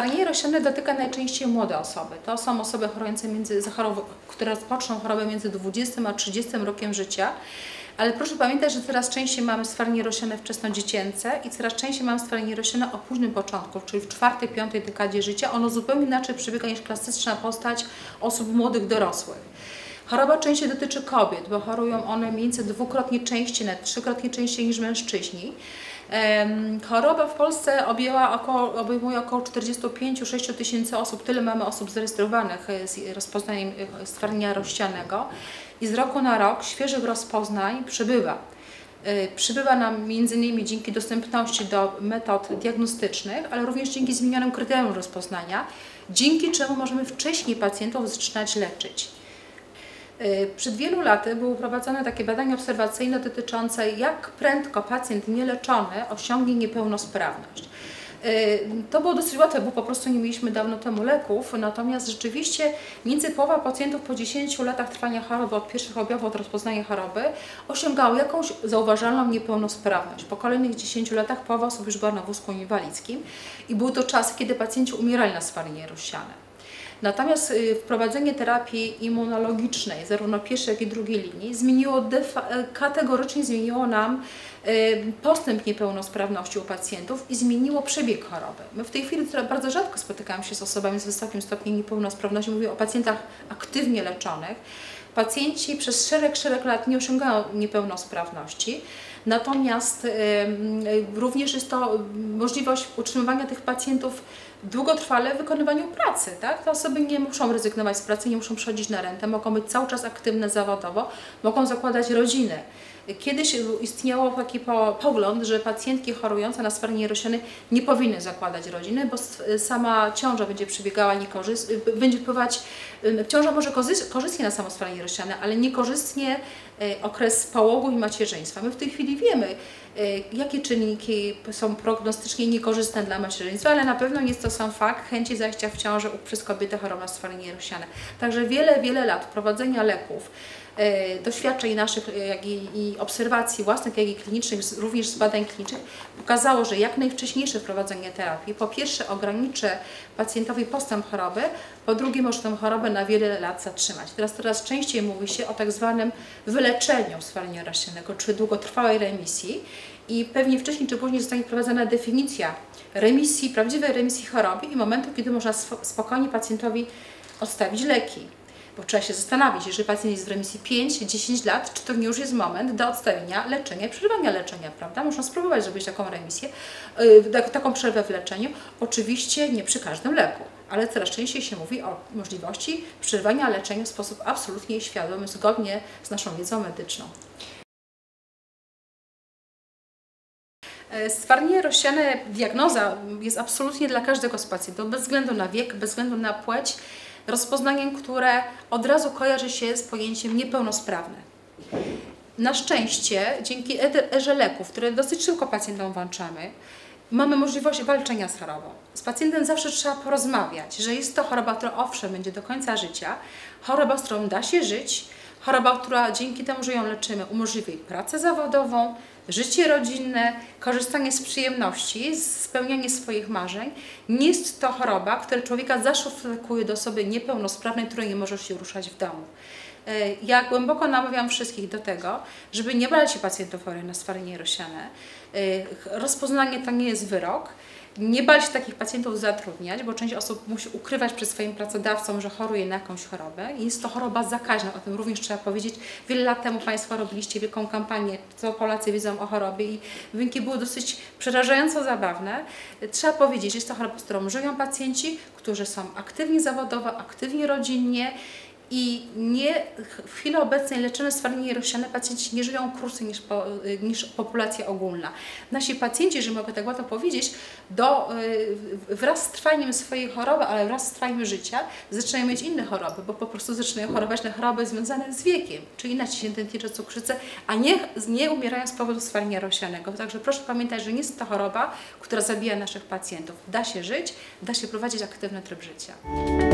Stwardnienie rozsiane dotyka najczęściej młode osoby. To są osoby chorujące które rozpoczną chorobę między 20 a 30 rokiem życia. Ale proszę pamiętać, że coraz częściej mamy stwardnienie rozsiane wczesnodziecięce i coraz częściej mamy stwardnienie rozsiane o późnym początku, czyli w 4-5 dekadzie życia. Ono zupełnie inaczej przebiega niż klasyczna postać osób młodych, dorosłych. Choroba częściej dotyczy kobiet, bo chorują one mniej więcej dwukrotnie częściej, nawet trzykrotnie częściej niż mężczyźni. Choroba w Polsce obejmuje około 45-6 tysięcy osób. Tyle mamy osób zarejestrowanych z rozpoznaniem stwardnienia rozsianego i z roku na rok świeżych rozpoznań przybywa. Przybywa nam m.in. dzięki dostępności do metod diagnostycznych, ale również dzięki zmienionym kryterium rozpoznania, dzięki czemu możemy wcześniej pacjentów zaczynać leczyć. Przed wielu laty były prowadzone takie badania obserwacyjne dotyczące, jak prędko pacjent nieleczony osiągnie niepełnosprawność. To było dosyć łatwe, bo po prostu nie mieliśmy dawno temu leków, natomiast rzeczywiście między połowa pacjentów po 10 latach trwania choroby, od pierwszych objawów, od rozpoznania choroby, osiągało jakąś zauważalną niepełnosprawność. Po kolejnych 10 latach połowa osób już była na wózku inwalidzkim i były to czasy, kiedy pacjenci umierali na stwardnienie rozsiane. Natomiast wprowadzenie terapii immunologicznej, zarówno pierwszej, jak i drugiej linii, kategorycznie zmieniło nam postęp niepełnosprawności u pacjentów i zmieniło przebieg choroby. My w tej chwili bardzo rzadko spotykamy się z osobami z wysokim stopniem niepełnosprawności, mówię o pacjentach aktywnie leczonych. Pacjenci przez szereg lat nie osiągają niepełnosprawności, natomiast również jest to możliwość utrzymywania tych pacjentów długotrwale w wykonywaniu pracy. Tak? Te osoby nie muszą rezygnować z pracy, nie muszą przechodzić na rentę, mogą być cały czas aktywne zawodowo, mogą zakładać rodziny. Kiedyś istniało taki pogląd, że pacjentki chorujące na stwardnienie rozsiane nie powinny zakładać rodziny, bo sama ciąża będzie przebiegała będzie wpływać, ciąża może korzystnie na samo stwardnienie rozsiane, ale niekorzystnie okres połogu i macierzyństwa. My w tej chwili wiemy, jakie czynniki są prognostycznie niekorzystne dla macierzyństwa, ale na pewno jest to sam fakt chęci zajścia w ciążę przez kobietę chorą na stwardnienie rozsiane. Także wiele lat prowadzenia leków, doświadczeń naszych, jak i obserwacji własnych, jak i klinicznych, również z badań klinicznych, pokazało, że jak najwcześniejsze wprowadzenie terapii, po pierwsze ograniczy pacjentowi postęp choroby, po drugie może tę chorobę na wiele lat zatrzymać. Teraz coraz częściej mówi się o tak zwanym wyleczeniu stwardnienia rozsianego, czy długotrwałej remisji i pewnie wcześniej czy później zostanie wprowadzona definicja remisji, prawdziwej remisji choroby i momentu, kiedy można spokojnie pacjentowi odstawić leki. Bo trzeba się zastanowić, jeżeli pacjent jest w remisji 5-10 lat, czy to nie już jest moment do odstawienia leczenia i przerwania leczenia, prawda? Można spróbować zrobić taką remisję, taką przerwę w leczeniu, oczywiście nie przy każdym leku, ale coraz częściej się mówi o możliwości przerwania leczenia w sposób absolutnie świadomy, zgodnie z naszą wiedzą medyczną. Stwardnienie rozsiane, diagnoza jest absolutnie dla każdego z pacjentów, bez względu na wiek, bez względu na płeć, rozpoznaniem, które od razu kojarzy się z pojęciem niepełnosprawny. Na szczęście, dzięki erze leków, które dosyć szybko pacjentom włączamy, mamy możliwość walczenia z chorobą. Z pacjentem zawsze trzeba porozmawiać, że jest to choroba, która owszem będzie do końca życia, choroba, z którą da się żyć, choroba, która dzięki temu, że ją leczymy, umożliwi pracę zawodową, życie rodzinne, korzystanie z przyjemności, spełnianie swoich marzeń. Nie jest to choroba, która człowieka zaszufladkuje do osoby niepełnosprawnej, której nie może się ruszać w domu. Ja głęboko namawiam wszystkich do tego, żeby nie brać się pacjentów chorych na stwardnienie rozsiane. Rozpoznanie to nie jest wyrok. Nie bać się takich pacjentów zatrudniać, bo część osób musi ukrywać przed swoim pracodawcą, że choruje na jakąś chorobę. I jest to choroba zakaźna, o tym również trzeba powiedzieć. Wiele lat temu Państwo robiliście wielką kampanię, co Polacy wiedzą o chorobie i wyniki były dosyć przerażająco zabawne. Trzeba powiedzieć, że jest to choroba, z którą żyją pacjenci, którzy są aktywni zawodowo, aktywni rodzinnie i w chwili obecnej leczone stwardnienie rozsiane pacjenci nie żyją krócej niż populacja ogólna. Nasi pacjenci, jeżeli mogę tak łatwo powiedzieć, wraz z trwaniem swojej choroby, ale wraz z trwaniem życia zaczynają mieć inne choroby, bo po prostu zaczynają chorować na choroby związane z wiekiem, czyli naciśnięte tętnicze cukrzycę, a nie umierają z powodu stwardnienia rozsianego. Także proszę pamiętać, że nie jest to choroba, która zabija naszych pacjentów. Da się żyć, da się prowadzić aktywny tryb życia.